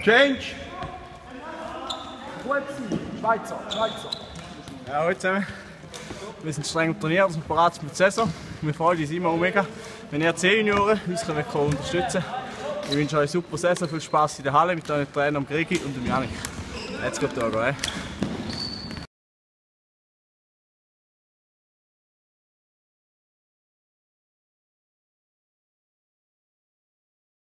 Change! Gut sein. Schweizer. Ja, hallo zusammen. Wir sind streng trainiert, sind bereit für die Saison. Wir freuen uns immer mega, wenn ihr 10 Junioren uns unterstützen könnt. Ich wünsche euch eine super Saison, viel Spaß in der Halle mit euren Trainern Gregi und dem Janik. Let's go, Togo,